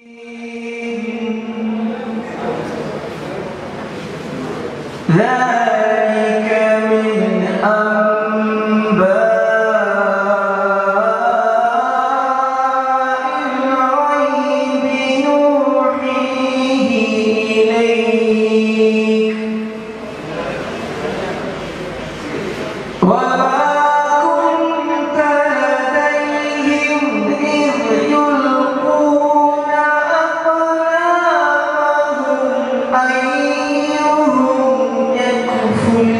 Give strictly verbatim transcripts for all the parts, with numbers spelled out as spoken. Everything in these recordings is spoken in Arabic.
ذلك من أنباء الغيب نوحيه إليك وما كنت لديهم إذ يلقون أقلامهم أيهم يكفل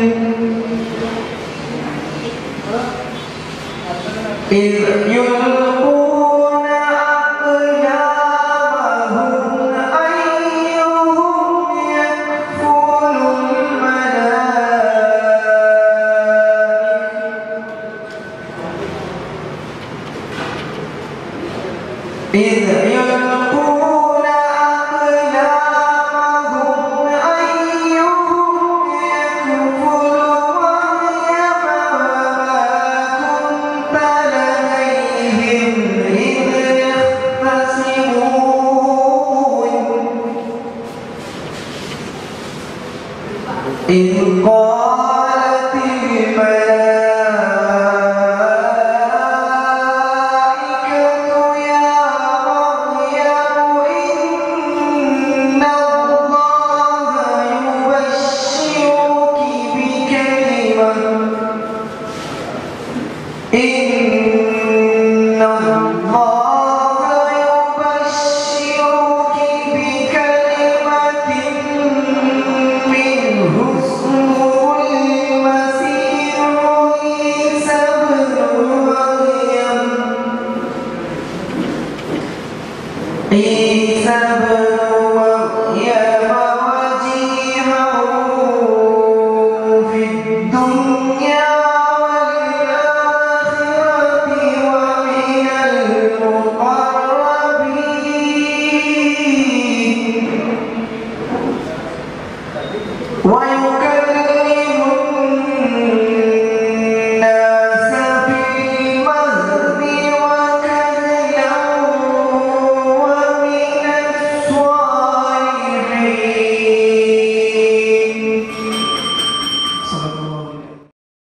إذ يلقون أقلامهم أيهم يكفل الملائكة إذ يلقون أقلامهم أيهم يكفل مريم وما كنت لديهم إذ يختصمون إذ قالت الملائكة يا مريم إن الله يبشرك بكلمة إن